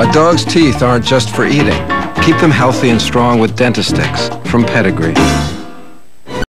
A dog's teeth aren't just for eating. Keep them healthy and strong with Dentastix from Pedigree.